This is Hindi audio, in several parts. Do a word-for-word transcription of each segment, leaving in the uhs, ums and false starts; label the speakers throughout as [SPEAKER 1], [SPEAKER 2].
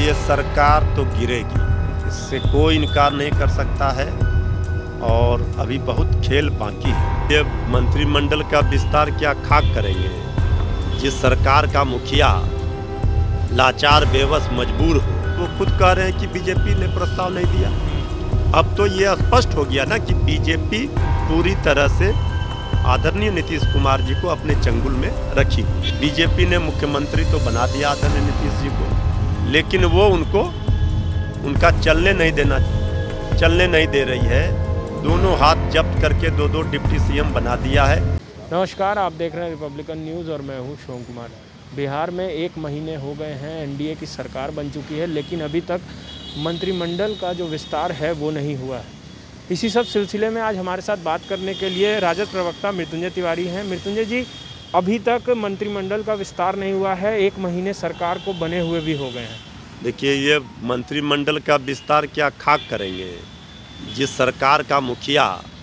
[SPEAKER 1] ये सरकार तो गिरेगी, इससे कोई इनकार नहीं कर सकता है और अभी बहुत खेल बाकी है। ये मंत्रिमंडल का विस्तार क्या खाक करेंगे। जिस सरकार का मुखिया लाचार बेबस मजबूर हो, वो खुद कह रहे हैं कि बीजेपी ने प्रस्ताव नहीं दिया। अब तो ये स्पष्ट हो गया ना कि बीजेपी पूरी तरह से आदरणीय नीतीश कुमार जी को अपने चंगुल में रखी। बीजेपी ने मुख्यमंत्री तो बना दिया आदरणीय नीतीश जी को, लेकिन वो उनको उनका चलने नहीं देना चलने नहीं दे रही है। दोनों हाथ जब्त करके दो दो डिप्टी सीएम बना दिया है।
[SPEAKER 2] नमस्कार, आप देख रहे हैं रिपब्लिकन न्यूज़ और मैं हूं शिव कुमार। बिहार में एक महीने हो गए हैं, एनडीए की सरकार बन चुकी है, लेकिन अभी तक मंत्रिमंडल का जो विस्तार है वो नहीं हुआ है। इसी सब सिलसिले में आज हमारे साथ बात करने के लिए राजद प्रवक्ता मृत्युंजय तिवारी हैं। मृत्युंजय जी, अभी तक मंत्रिमंडल का विस्तार नहीं हुआ है, एक महीने सरकार को बने हुए भी हो गए हैं।
[SPEAKER 1] देखिए, ये मंत्रिमंडल का विस्तार क्या खाक करेंगे। जिस सरकार का मुखिया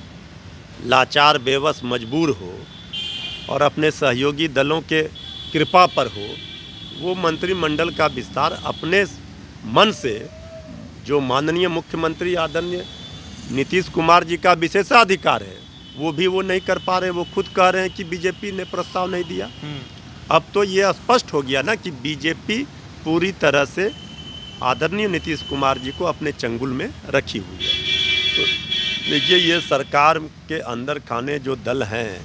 [SPEAKER 1] लाचार बेबस मजबूर हो और अपने सहयोगी दलों के कृपा पर हो, वो मंत्रिमंडल का विस्तार अपने मन से, जो माननीय मुख्यमंत्री आदरणीय नीतीश कुमार जी का विशेषाधिकार है, वो भी वो नहीं कर पा रहे। वो खुद कह रहे हैं कि बीजेपी ने प्रस्ताव नहीं दिया। अब तो ये स्पष्ट हो गया ना कि बीजेपी पूरी तरह से आदरणीय नीतीश कुमार जी को अपने चंगुल में रखी हुई है। तो देखिए, ये सरकार के अंदर खाने जो दल हैं,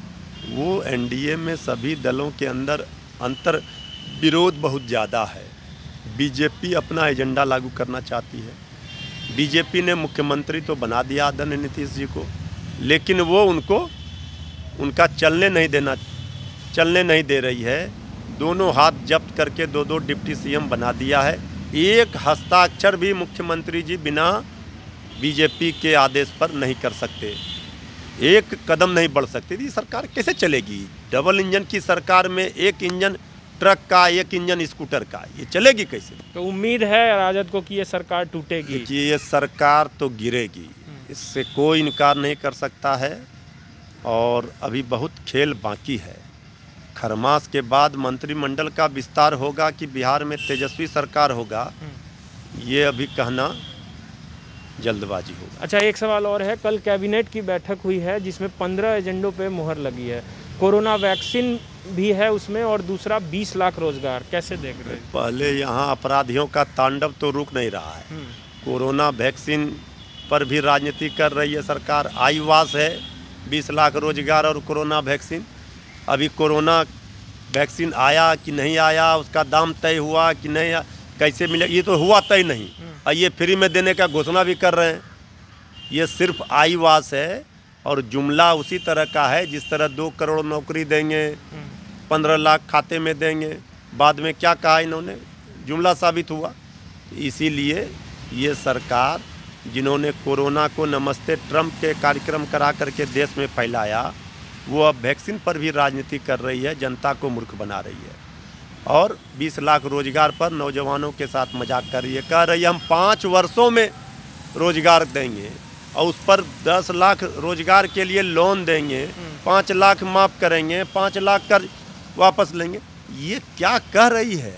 [SPEAKER 1] वो एनडीए में सभी दलों के अंदर अंतर विरोध बहुत ज़्यादा है। बीजेपी अपना एजेंडा लागू करना चाहती है। बीजेपी ने मुख्यमंत्री तो बना दिया आदरणीय नीतीश जी को, लेकिन वो उनको उनका चलने नहीं देना चलने नहीं दे रही है। दोनों हाथ जब्त करके दो दो डिप्टी सीएम बना दिया है। एक हस्ताक्षर भी मुख्यमंत्री जी बिना बीजेपी के आदेश पर नहीं कर सकते, एक कदम नहीं बढ़ सकते। ये सरकार कैसे चलेगी? डबल इंजन की सरकार में एक इंजन ट्रक का, एक इंजन स्कूटर का, ये चलेगी कैसे?
[SPEAKER 2] तो उम्मीद है राजद को कि ये सरकार टूटेगी।
[SPEAKER 1] कि ये सरकार तो गिरेगी, इससे कोई इनकार नहीं कर सकता है और अभी बहुत खेल बाकी है। खरमास के बाद मंत्रिमंडल का विस्तार होगा कि बिहार में तेजस्वी सरकार होगा, ये अभी कहना जल्दबाजी होगा।
[SPEAKER 2] अच्छा, एक सवाल और है। कल कैबिनेट की बैठक हुई है जिसमें पंद्रह एजेंडों पे मुहर लगी है। कोरोना वैक्सीन भी है उसमें और दूसरा बीस लाख रोजगार। कैसे देख रहे हैं?
[SPEAKER 1] पहले यहाँ अपराधियों का तांडव तो रुक नहीं रहा है। कोरोना वैक्सीन पर भी राजनीति कर रही है सरकार। आईवास है, बीस लाख रोजगार और कोरोना वैक्सीन। अभी कोरोना वैक्सीन आया कि नहीं आया, उसका दाम तय हुआ कि नहीं, कैसे मिले, ये तो हुआ तय नहीं। और ये फ्री में देने का घोषणा भी कर रहे हैं। ये सिर्फ आईवास है और जुमला उसी तरह का है जिस तरह दो करोड़ नौकरी देंगे, पंद्रह लाख खाते में देंगे। बाद में क्या कहा इन्होंने, जुमला साबित हुआ। इसीलिए ये सरकार, जिन्होंने कोरोना को नमस्ते ट्रंप के कार्यक्रम करा करके देश में फैलाया, वो अब वैक्सीन पर भी राजनीति कर रही है, जनता को मूर्ख बना रही है और बीस लाख रोजगार पर नौजवानों के साथ मजाक कर रही है। कह रही है हम पाँच वर्षों में रोजगार देंगे और उस पर दस लाख रोजगार के लिए लोन देंगे, पाँच लाख माफ़ करेंगे, पाँच लाख कर वापस लेंगे। ये क्या कह रही है?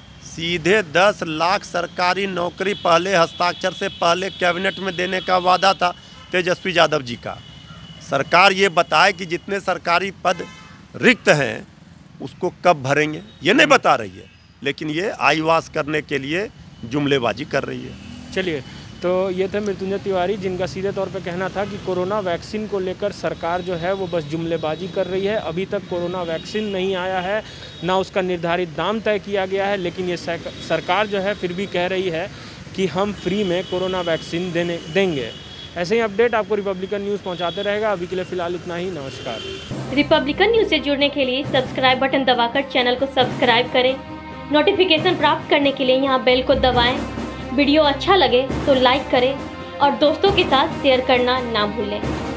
[SPEAKER 1] सीधे दस लाख सरकारी नौकरी पहले हस्ताक्षर से पहले कैबिनेट में देने का वादा था तेजस्वी यादव जी का। सरकार ये बताए कि जितने सरकारी पद रिक्त हैं उसको कब भरेंगे, ये नहीं बता रही है, लेकिन ये आईवास करने के लिए जुमलेबाजी कर रही है।
[SPEAKER 2] चलिए, तो ये थे मृत्युंजय तिवारी, जिनका सीधे तौर पे कहना था कि कोरोना वैक्सीन को लेकर सरकार जो है वो बस जुमलेबाजी कर रही है। अभी तक कोरोना वैक्सीन नहीं आया है, ना उसका निर्धारित दाम तय किया गया है, लेकिन ये सरकार जो है फिर भी कह रही है कि हम फ्री में कोरोना वैक्सीन देने देंगे। ऐसे ही अपडेट आपको रिपब्लिकन न्यूज़ पहुंचाते रहेगा। अभी के लिए फिलहाल इतना ही। नमस्कार।
[SPEAKER 3] रिपब्लिकन न्यूज़ से जुड़ने के लिए सब्सक्राइब बटन दबाकर चैनल को सब्सक्राइब करें। नोटिफिकेशन प्राप्त करने के लिए यहाँ बेल को दबाएं। वीडियो अच्छा लगे तो लाइक करें और दोस्तों के साथ शेयर करना ना भूलें।